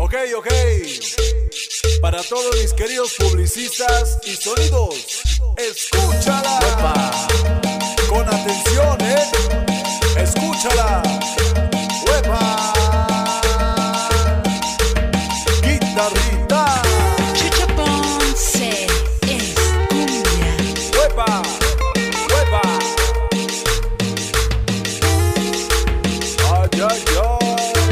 Ok, ok. Para todos mis queridos publicistas y sonidos, escúchala. Uepa. Con atención, escúchala. Uepa. Guitarrita. Chucho Ponce es cumbia. Uepa. Uepa. Ay, ay, ay.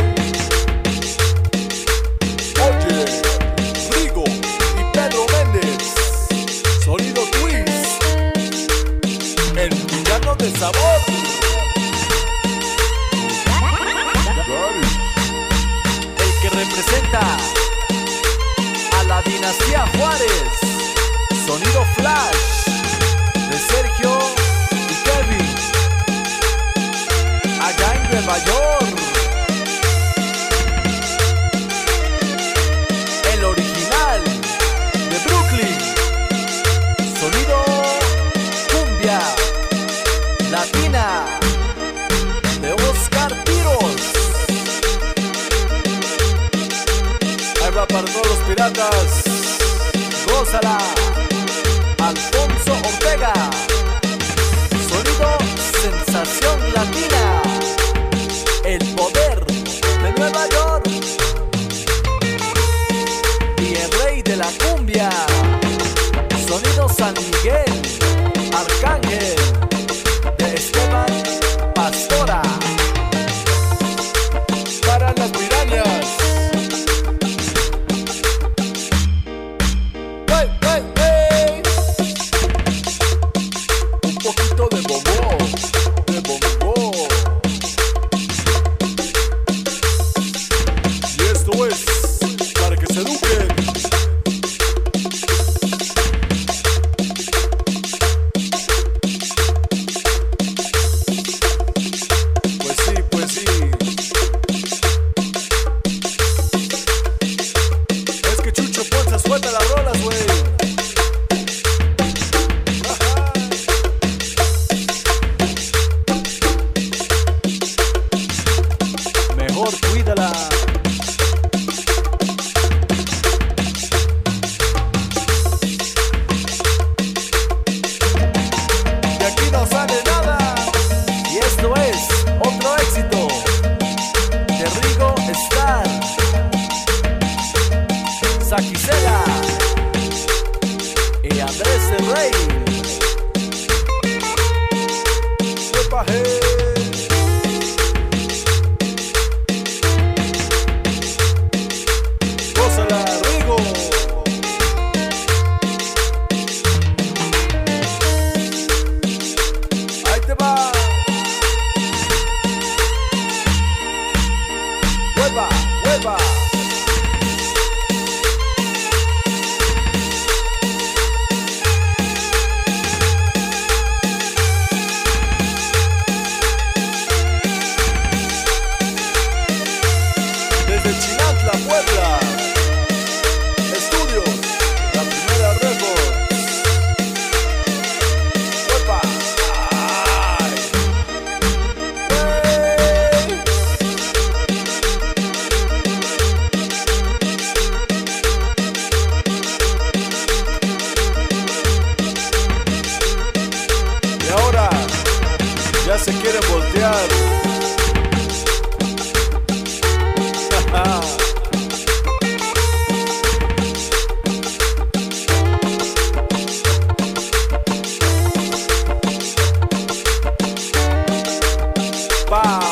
Oye, Rigo y Pedro Méndez, sonido twist, el villano de sabor. El que representa a la dinastía Juárez, sonido flash de Sergio y Kevin, allá en Nueva York. El original de Brooklyn, sonido cumbia latina de Oscar Tiros. Ahí va para todos los piratas, gózala. Alfonso Ortega, sonido sensación latina, el poder de Nueva York. Y el rey de la cumbia, sonido San Miguel, Arcángel, de Esteban Pastora. Para las pirañas. ¡Hey, hey, hey! Un poquito de bombón, de bombón. Y esto es para que se eduquen. Pues sí, pues sí. Es que Chucho Ponce suelta las rolas, güey. Ajá. Mejor cuídala. Y aquí no sale nada. Y esto es otro éxito de Rigo Star, Saquicela y Andrés el Rey. Uepa, hey. Gózala, Rigo. Ahí te va. Hueva, hueva. Desde Chinantla, Puebla, estudios, la primera récord. ¡Uepa! ¡Ay! ¡Ey! Y ahora ya se quieren voltear. Pa.